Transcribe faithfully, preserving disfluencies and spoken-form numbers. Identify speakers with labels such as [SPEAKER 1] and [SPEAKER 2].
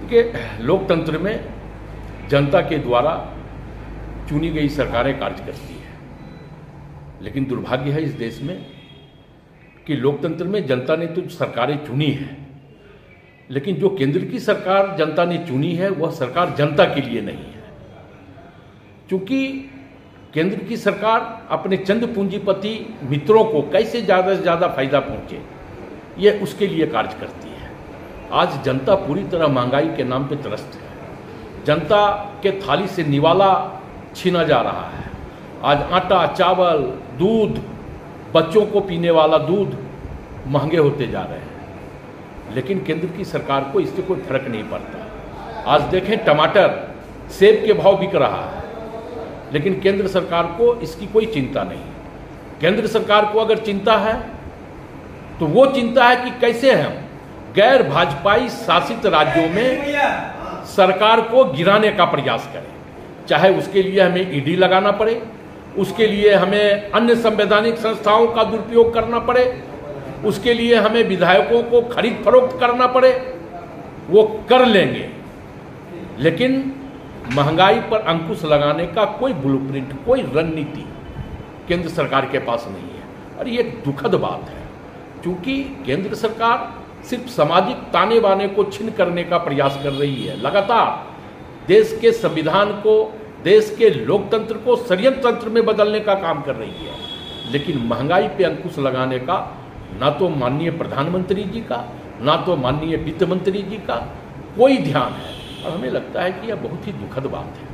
[SPEAKER 1] देखिए, लोकतंत्र में जनता के द्वारा चुनी गई सरकारें कार्य करती है, लेकिन दुर्भाग्य है इस देश में कि लोकतंत्र में जनता ने तो सरकारें चुनी है, लेकिन जो केंद्र की सरकार जनता ने चुनी है वह सरकार जनता के लिए नहीं है। क्योंकि केंद्र की सरकार अपने चंद पूंजीपति मित्रों को कैसे ज़्यादा से ज़्यादा फायदा पहुंचे, ये उसके लिए कार्य करती है। आज जनता पूरी तरह महंगाई के नाम पे त्रस्त है। जनता के थाली से निवाला छीना जा रहा है। आज आटा, चावल, दूध, बच्चों को पीने वाला दूध महंगे होते जा रहे हैं, लेकिन केंद्र की सरकार को इससे कोई फर्क नहीं पड़ता। आज देखें, टमाटर, सेब के भाव बिक रहा है, लेकिन केंद्र सरकार को इसकी कोई चिंता नहीं। केंद्र सरकार को अगर चिंता है तो वो चिंता है कि कैसे हम गैर भाजपाई शासित राज्यों में सरकार को गिराने का प्रयास करें, चाहे उसके लिए हमें ईडी लगाना पड़े, उसके लिए हमें अन्य संवैधानिक संस्थाओं का दुरुपयोग करना पड़े, उसके लिए हमें विधायकों को खरीद फरोख्त करना पड़े, वो कर लेंगे। लेकिन महंगाई पर अंकुश लगाने का कोई ब्लूप्रिंट, कोई रणनीति केंद्र सरकार के पास नहीं है। और ये दुखद बात है, क्योंकि केंद्र सरकार सिर्फ सामाजिक ताने बाने को छीन करने का प्रयास कर रही है। लगातार देश के संविधान को, देश के लोकतंत्र को षड्यंत्र तंत्र में बदलने का काम कर रही है, लेकिन महंगाई पे अंकुश लगाने का ना तो माननीय प्रधानमंत्री जी का, ना तो माननीय वित्त मंत्री जी का कोई ध्यान है। और हमें लगता है कि यह बहुत ही दुखद बात है।